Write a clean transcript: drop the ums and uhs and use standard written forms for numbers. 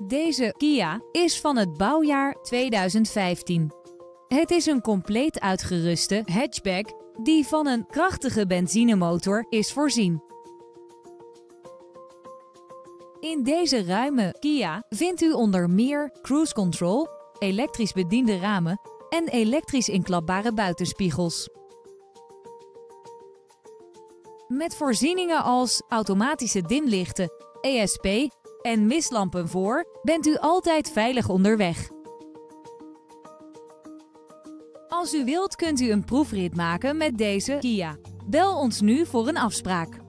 Deze Kia is van het bouwjaar 2015. Het is een compleet uitgeruste hatchback die van een krachtige benzinemotor is voorzien. In deze ruime Kia vindt u onder meer cruise control, elektrisch bediende ramen en elektrisch inklapbare buitenspiegels. Met voorzieningen als automatische dimlichten, ESP en mistlampen voor bent u altijd veilig onderweg. Als u wilt kunt u een proefrit maken met deze Kia. Bel ons nu voor een afspraak.